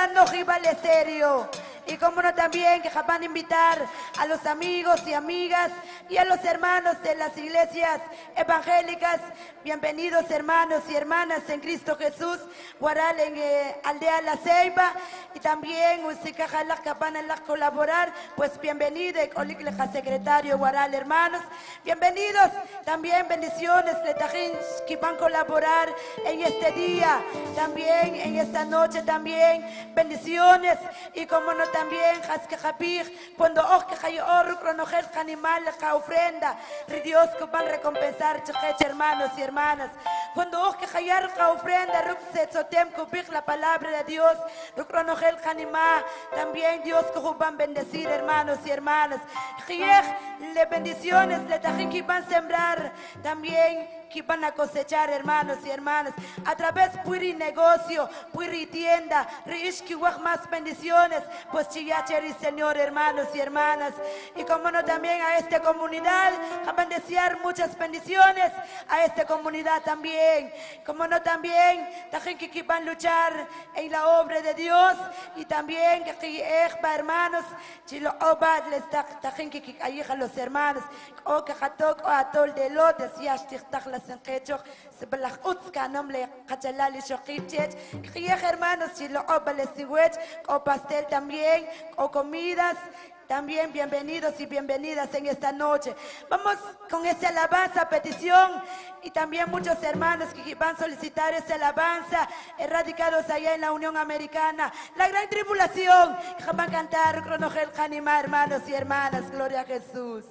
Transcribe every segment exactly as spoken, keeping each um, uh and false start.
no vale serio. Y como no también que van a invitar a los amigos y amigas y a los hermanos de las iglesias evangélicas. Bienvenidos hermanos y hermanas en Cristo Jesús. Guaral en eh, Aldea La Ceiba. Y también Usicajalak que van a colaborar. Pues bienvenido, Olikleja secretario Guaral hermanos. Bienvenidos. También bendiciones Letajín que van a colaborar en este día. También en esta noche también bendiciones. Y como no también Haske Japir, cuando Oke Hayor, Cronogel Animal, la ofrenda, Dios que van a recompensar, hermanos y hermanas. Cuando Oke Hayar, la ofrenda, Ruksetzotem, Kubik, la palabra de Dios, Cronogel Animal, también Dios que van a bendecir, hermanos y hermanas. Jiej, le bendiciones, le tajín que van a sembrar, también que van a cosechar, hermanos y hermanas, a través de Puri negocio, Puri tienda, Rishki más bendiciones, pues Chiyacheri, Señor, hermanos y hermanas. Y como no también a esta comunidad, a bendecir muchas bendiciones a esta comunidad también. Como no también, también que van a luchar en la obra de Dios y también que hermanos, Chilo Obad les también que hay a los hermanos, o que Hatok o Atol de Lotes, Yashtik Tachlas en Quechok, se belaj Utska, nombre Cachalali Shokichech, que hermanos, Chilo Obad les Sigüech, o pastel también, o comidas. También bienvenidos y bienvenidas en esta noche. Vamos con esa alabanza, petición, y también muchos hermanos que van a solicitar esa alabanza, erradicados allá en la Unión Americana. La gran tribulación, que van a cantar Cronogel Hanima, hermanos y hermanas, gloria a Jesús.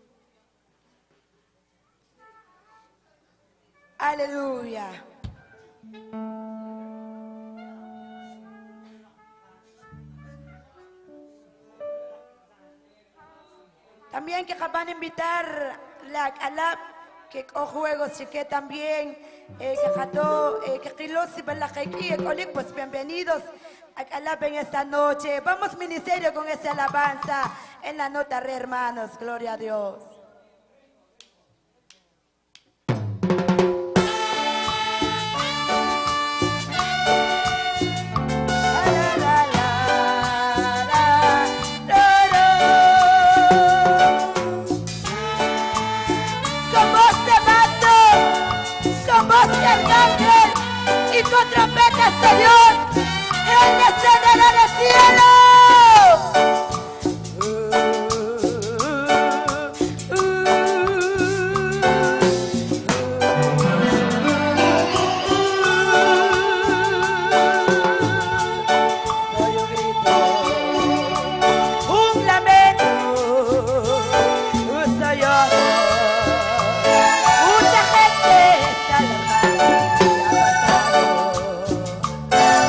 Aleluya. También que van a invitar la Alab, que o juegos y que también eh, que jato eh, que kilos y pues bienvenidos a Alab en esta noche. Vamos ministerio con esa alabanza en la nota re hermanos, gloria a Dios. Y con trompetas de Dios, Él descenderá del cielo. Soy un grito, un lamento, un sollozo. Mucha gente está alarmada.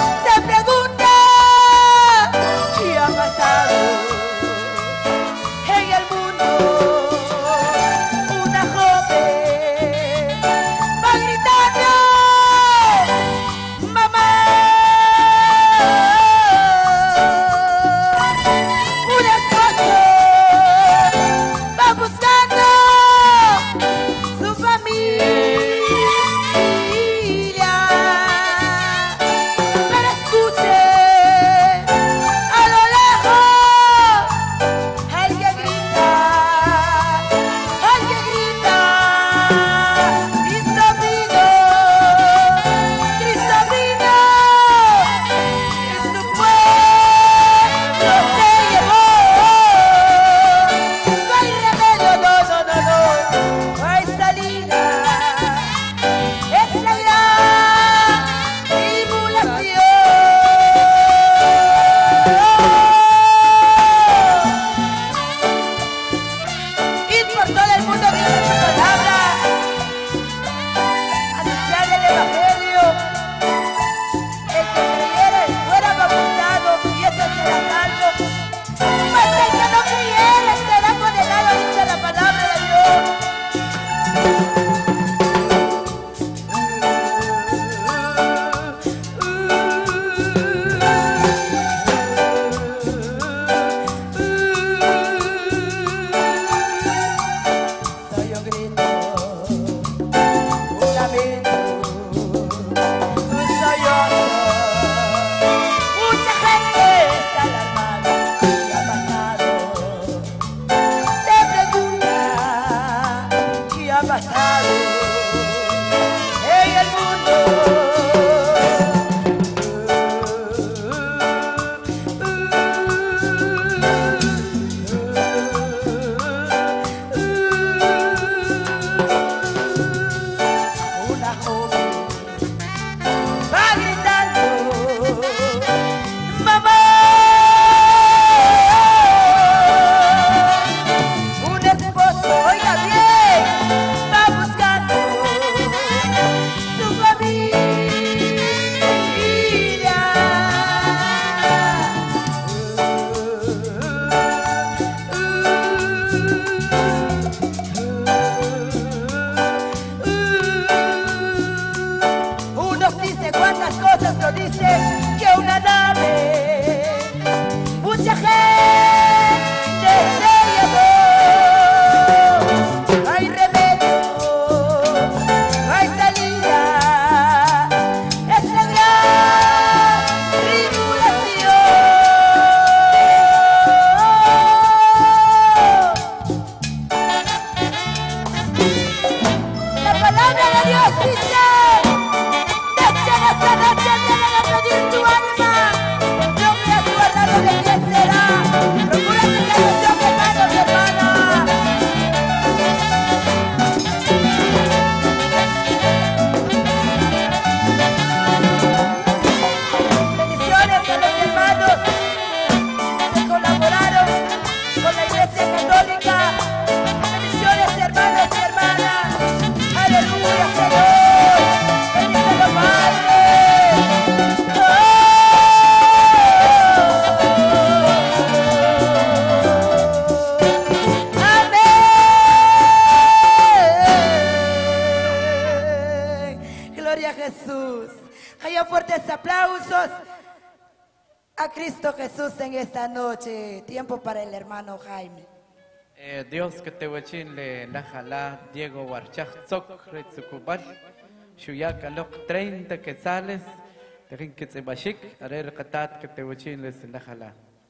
a Cristo Jesús en esta noche. Tiempo para el hermano Jaime. Eh, Dios que te wachin le la jala Diego Warchach Zok Retzukubal Shuyaka Lok treinta quetzales Terin Ketzebashik Arer Katat que te wachin les la jala.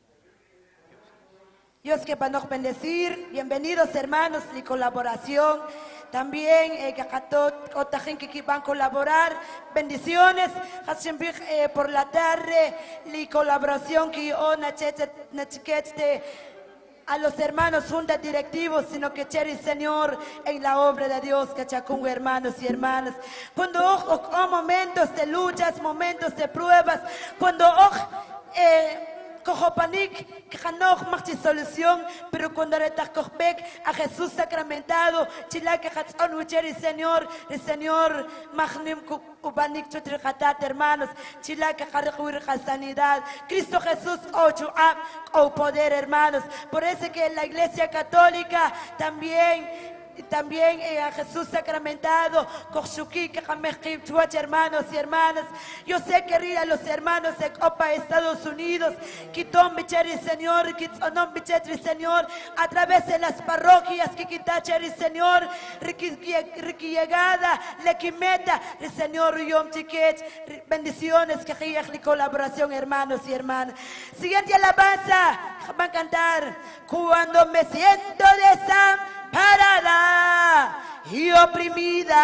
Dios que para nos bendecir, bienvenidos hermanos y colaboración. También eh, que otra gente que van a colaborar, bendiciones. Eh, por la tarde, la colaboración que yo nachiquete a los hermanos juntas directivos, sino que cherry Señor en la obra de Dios, que chacungo hermanos y hermanas. Cuando hay momentos de luchas, momentos de pruebas, cuando eh, cojo panik, que no hay solución, pero cuando retacopec a Jesús sacramentado, chila que hatson ucheri Señor, el Señor magnim ubanik chutrijatat hermanos, chila que harjuir sanidad, Cristo Jesús ocho o poder hermanos. Por eso que la Iglesia Católica también Y también eh, a Jesús sacramentado, hermanos y hermanas. Yo sé que ríe a los hermanos de Copa Estados Unidos, Quitón Bicheri Señor, Quitonom Bicheri Señor, a través de las parroquias que Quitacheri Señor, Ricky Llegada, Lequimeta, el Señor Yom Chiquet, bendiciones que ríe la colaboración, hermanos y hermanas. Siguiente alabanza, van a cantar, cuando me siento desamparada y oprimida,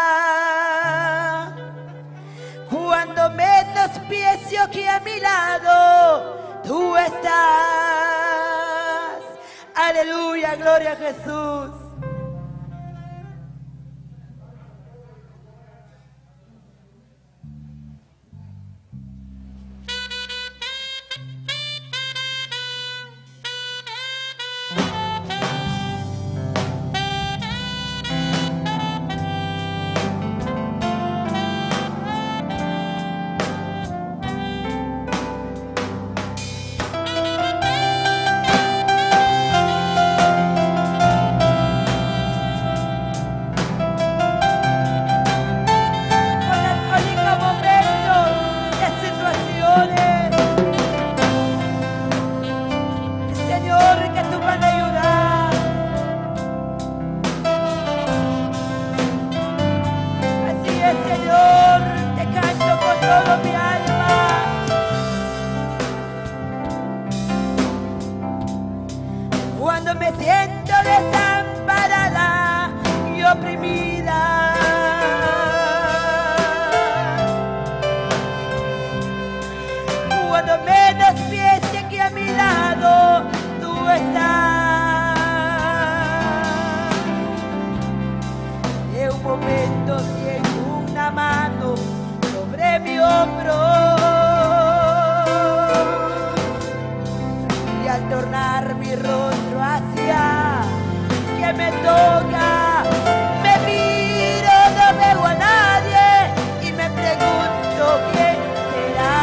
cuando menos pienso que a mi lado tú estás. Aleluya, gloria a Jesús. Cuando me siento desamparada y oprimida, cuando menos piense que a mi lado tú estás, en un momento siento una mano sobre mi hombro, y al tornar mi rostro hacia que me toca, me miro, no veo a nadie y me pregunto quién será.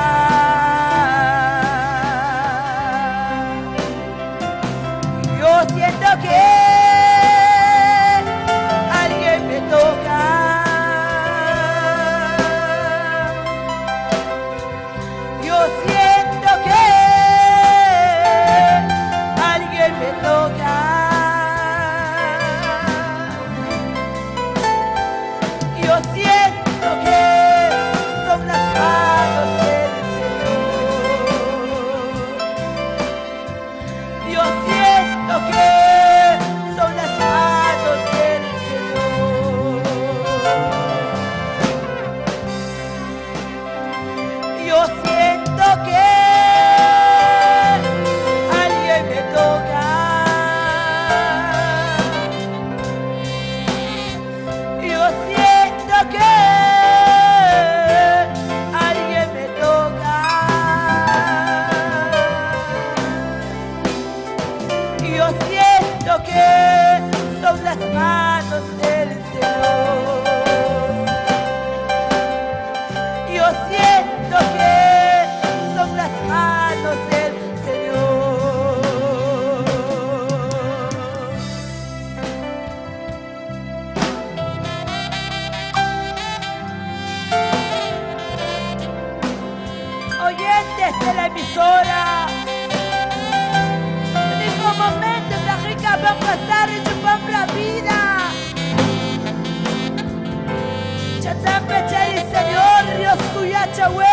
Yo siento que alguien me toca. Yo siento que alguien me toca. oyentes de la emisora. En un momento la rica va a pasar en su propia vida. Chatampe Chari Señor, Dios cuya chahue.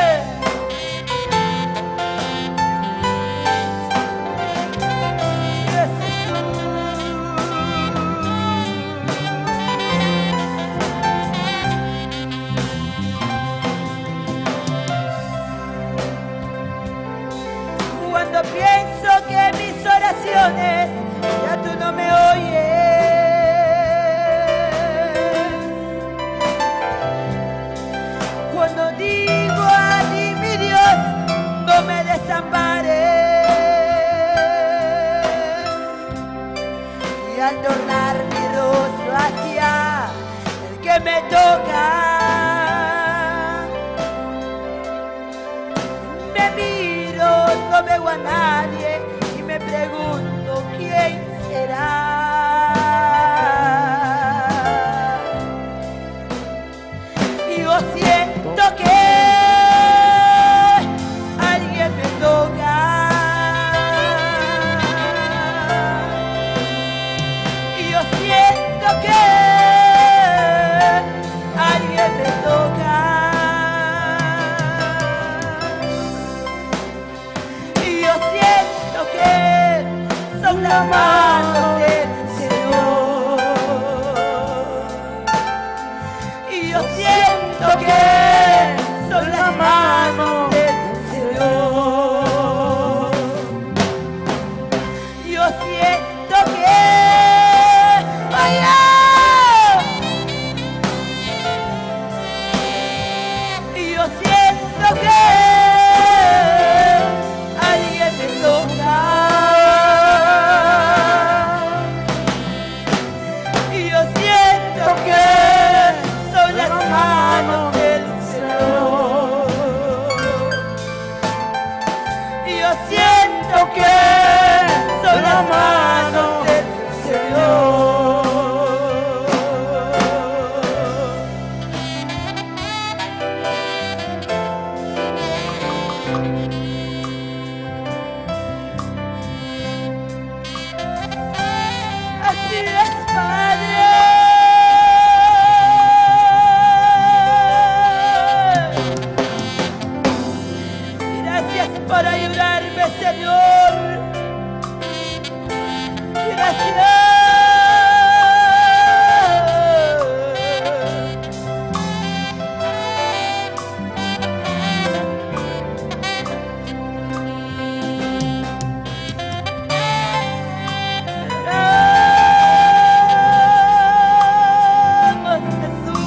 Cuando pienso que mis oraciones ya tú no me oyes, cuando digo a ti mi Dios no me desampares, y al tornar mi rostro hacia el que me toca, me miro, no veo a nadie y me pregunto quién será. Yo siento que alguien me toca. Yo siento que alguien me toca. Yo siento que son las manos del Señor. Y yo siento que son las manos del Señor. Yo siento que vaya. Y yo siento que alguien me toca. Y yo siento que son las manos del Señor. Y yo siento que son las manos del Señor. Así es, Padre. Gracias por ayudarme, Señor. Gracias. Vamos, Jesús.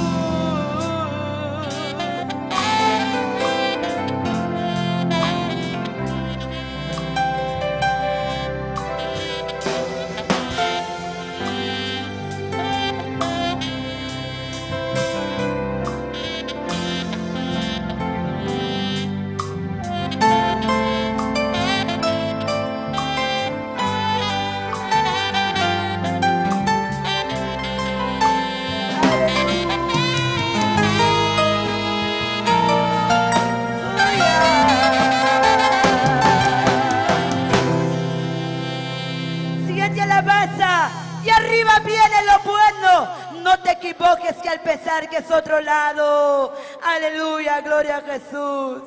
Siguiente alabanza. Y arriba viene lo bueno. No te equivoques que al pesar que es otro lado. Aleluya, gloria a Jesús.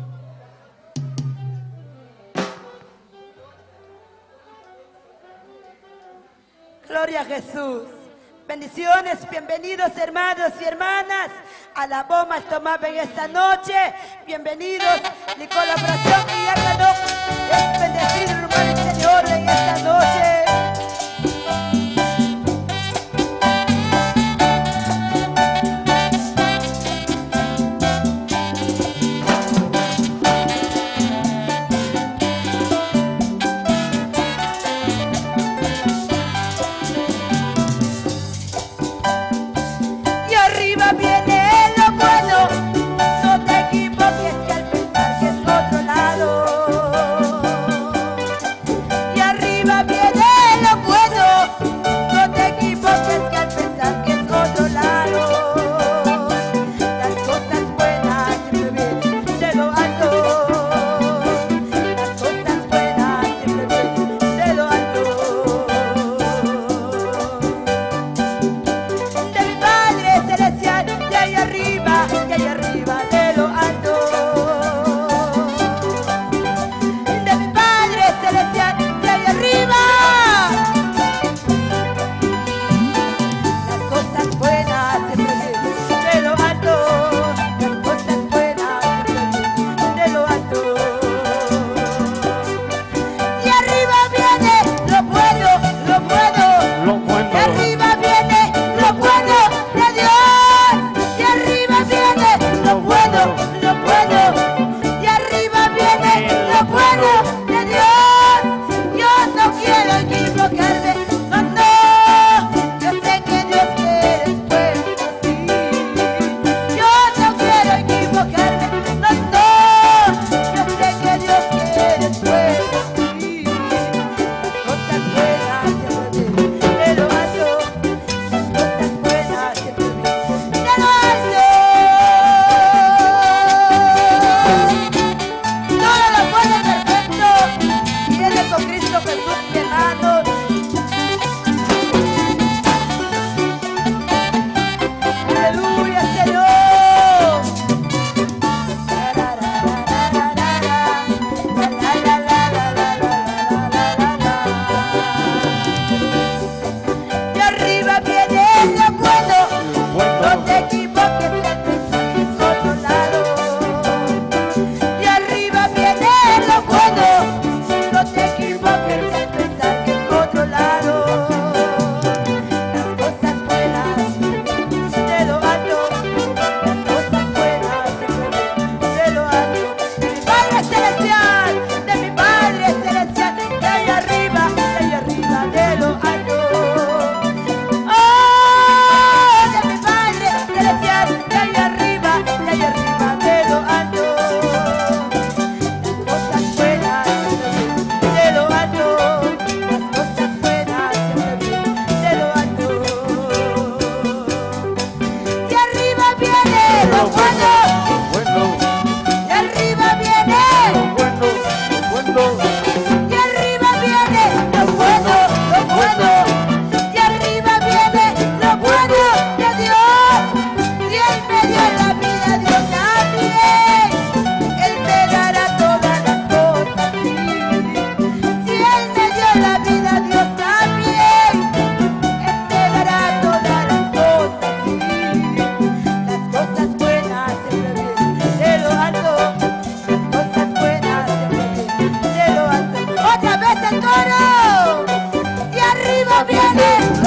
Gloria a Jesús. Bendiciones, bienvenidos hermanos y hermanas a la bomba Tomaba en esta noche. Bienvenidos, mi colaboración y ya ganó. Es bendecido hermano y Señor en esta noche. Y arriba viene lo bueno, no te equivoques que al pensar que es otro lado.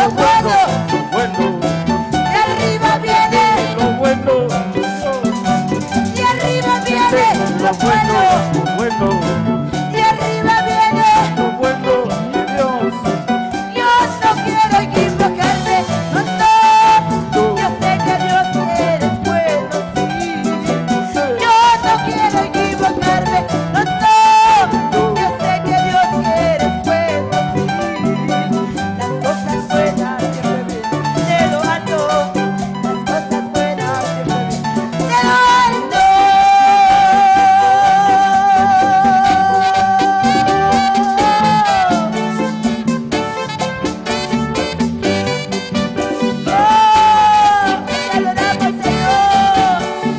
lo bueno, lo bueno, de arriba viene, lo bueno, de arriba viene lo bueno, lo bueno, de arriba viene. lo bueno, mi Dios. Yo no quiero equivocarme, no, no. Yo sé que Dios eres bueno, sí. Yo no quiero equivocarme, no, no. Yo sé que Dios eres bueno, sí. Las cosas buenas siempre vienen de lo alto. Las cosas buenas siempre vienen de lo alto. Oh, te adoramos, Señor.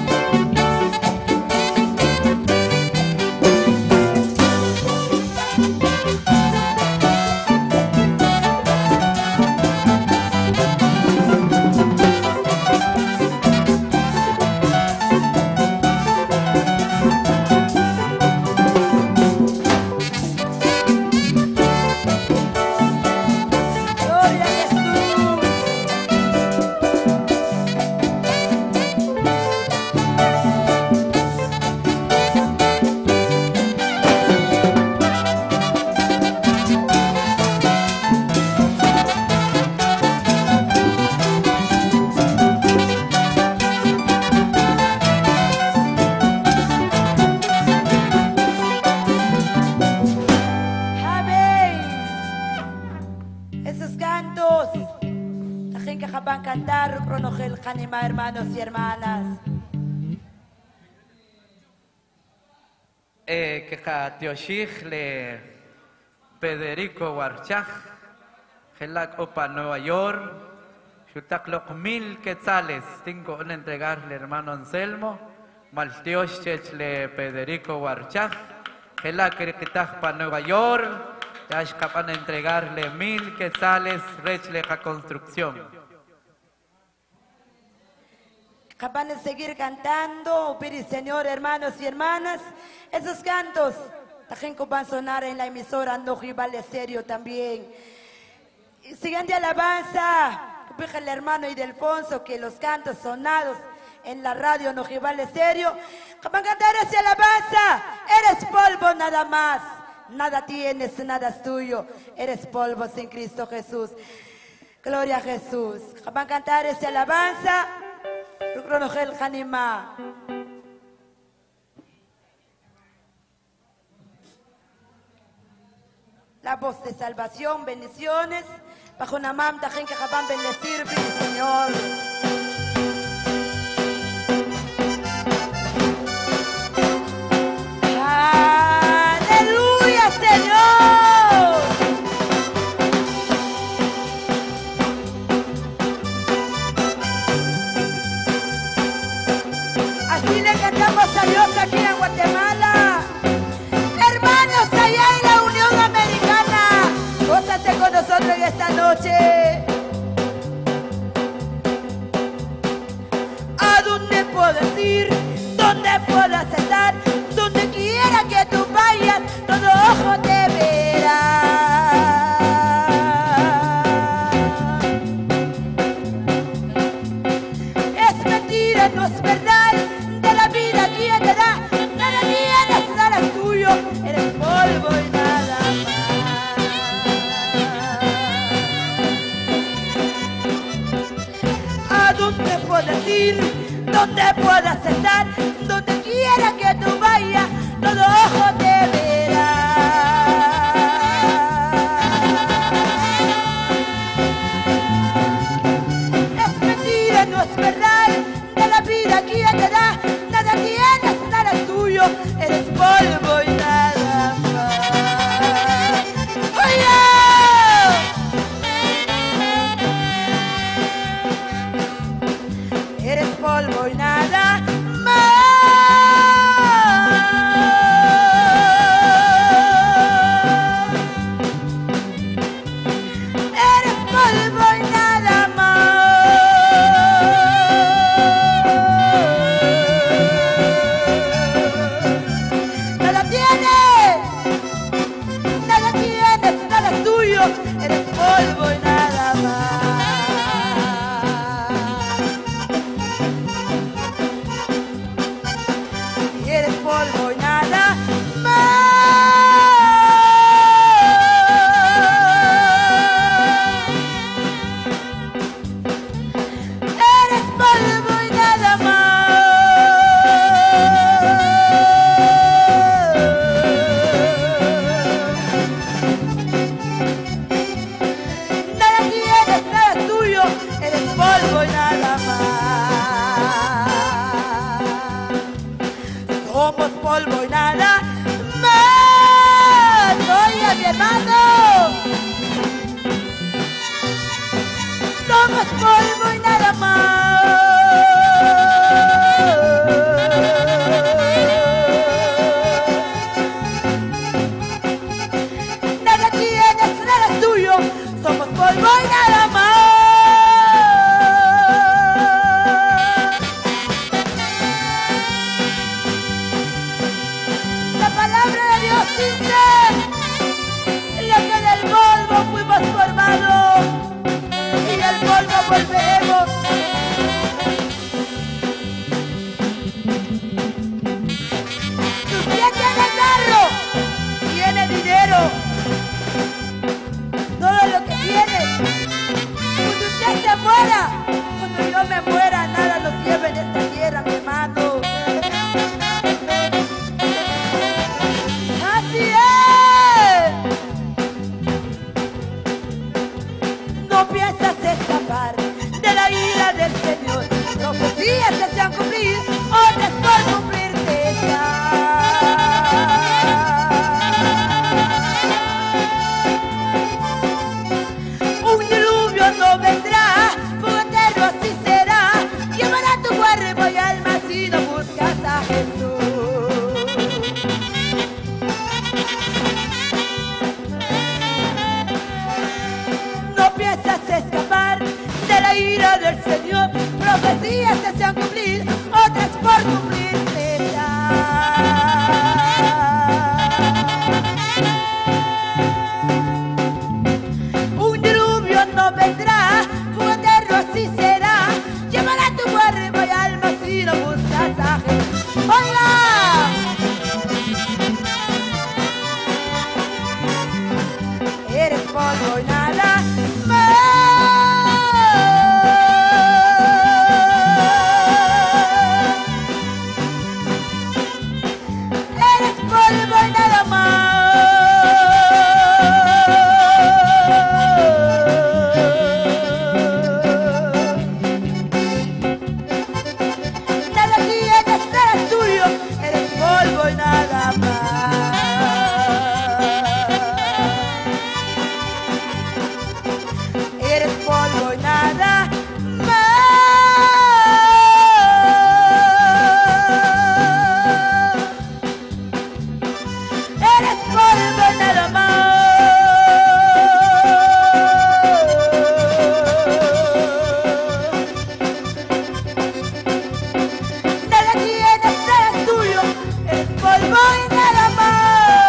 Gloria a Jesús. Amén. Esos cantos, la gente que van a cantar, Ronogel, Hanima, hermanos y hermanas. Eh, que ja Tioshich le Federico Warchaj, Gelak Opa Nueva York, Shutaklok mil quetzales, tengo una entregarle hermano Anselmo, Maltioshech le Federico Warchaj, Gelak Rikitaj pa Nueva York, ya es capaz de entregarle mil quetzales, Rechle ja construcción. Van a seguir cantando, Piri Señor, hermanos y hermanas. Esos cantos, la gente van a sonar en la emisora Noji Vale Serio también. Y siguiente alabanza, pide el hermano Idelfonso que los cantos sonados en la radio Noji Vale Serio, van a cantar esa alabanza. Eres polvo nada más, nada tienes, nada es tuyo. Eres polvo sin Cristo Jesús. Gloria a Jesús. Van a cantar esa alabanza. Ronogel Hanima. La voz de salvación, bendiciones. Bajo una mamta, gente que van a bendecir, Señor. Aleluya, Señor. Así le cantamos a Dios aquí en Guatemala. Hermanos allá en la Unión Americana, gózate con nosotros en esta noche. ¿A dónde puedo ir? ¿Dónde puedas estar? Donde quiera que tú vayas, todo ojo te verá. Es mentira, no es verdad. De la vida, ¿quién te da? Nada tienes, nada es tuyo. Eres polvo y nada más. ¿A dónde puedes ir? ¿Dónde puedas estar? Donde quiera que tú vayas, todo ojo te verá. Es mentira, no es verdad. De la vida, ¿quién te da? Nada tienes, nada es tuyo. Eres polvo y nada más. ¡Oye! Eres polvo y nada más. Eres polvo y nada más. Nada tienes, nada tienes, nada es tuyo. Eres polvo y nada más. Dios dice, lo que del polvo fuimos formados y del polvo volveremos. Si usted tiene carro, tiene dinero, todo lo que tiene. Cuando usted se muera, cuando yo me muera, nada nos lleve en esta tierra, mi hermano. Así es. No piensas escapar de la ira del Señor. Profecías que se han cumplido, otras por cumplirse están. Un diluvio no vendrá, fuego eterno así será. Llevará tu cuerpo y alma si no buscas a Jesús. No piensas escapar de la ira del Señor. Profecías que se han cumplido, otras por cumplirse están. Un diluvio no vendrá, fuego eterno así será. Llevará tu cuerpo y alma si no buscas a Jesús. ¡Oiga! Eres polvo y nada más. Eres polvo y nada más. Nada tienes, nada es tuyo. Eres polvo y nada más. Eres polvo y nada más. Eres polvo y nada más. Nada tienes, nada es tuyo. Eres polvo y nada más.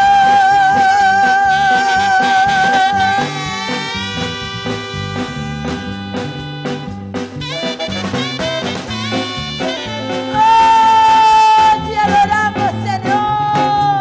¡Oh, te adoramos, Señor!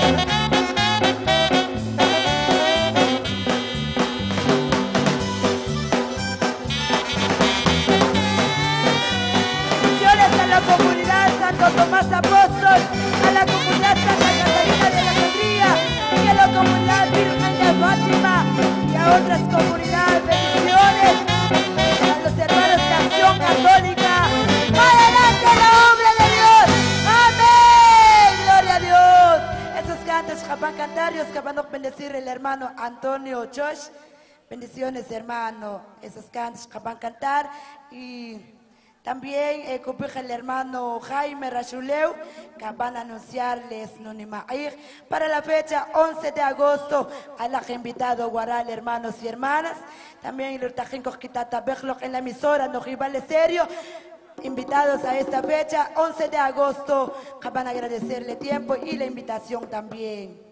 Bendiciones a la comunidad Santo Tomás Apóstol, a la comunidad Santa Catarina de la Sangría y a la comunidad Virgen de Fátima y a otras comunidades. Bendiciones a los hermanos de Acción Católica. ¡Adelante la obra de Dios! ¡Amén! ¡Gloria a Dios! Esos cantos que van a cantar, Dios que van a bendecir el hermano Antonio Josh. Bendiciones, hermano. Esos cantos que van a cantar y también eh, copija el hermano Jaime Rachuleu, que van a anunciarles Nunimair para la fecha once de agosto a la invitado Guaral, hermanos y hermanas. También los tajincos quitata bejloc en la emisora no rivales serio. Invitados a esta fecha once de agosto, que van a agradecerle tiempo y la invitación también.